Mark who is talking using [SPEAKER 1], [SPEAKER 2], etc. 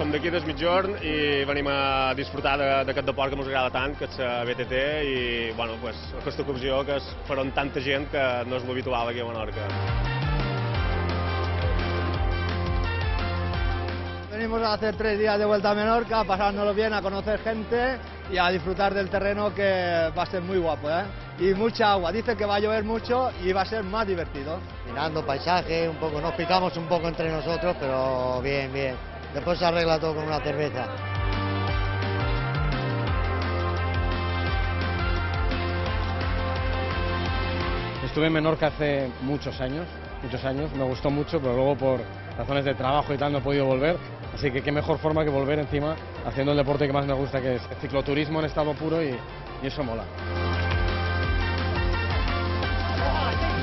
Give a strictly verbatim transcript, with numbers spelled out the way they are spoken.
[SPEAKER 1] som d'aquí des Migjorn i venim a disfrutar d'aquest deport que ens agrada tant, que és la B T T, i bueno, pues, aquesta ocasió que es farà amb tanta gent que no és l'habitual aquí a Menorca.
[SPEAKER 2] Venimos a hacer tres días de vuelta a Menorca, pasándolo bien, a conocer gente y a disfrutar del terreno, que va a ser muy guapo, ¿eh? Y mucha agua, dicen que va a llover mucho y va a ser más divertido.
[SPEAKER 3] Mirando paisaje, un poco, nos picamos un poco entre nosotros, pero bien, bien. Después se arregla todo con una cerveza.
[SPEAKER 4] Estuve en Menorca hace muchos años, muchos años, me gustó mucho, pero luego por razones de trabajo y tal no he podido volver, así que qué mejor forma que volver encima haciendo el deporte que más me gusta, que es el cicloturismo en estado puro, y, y eso mola.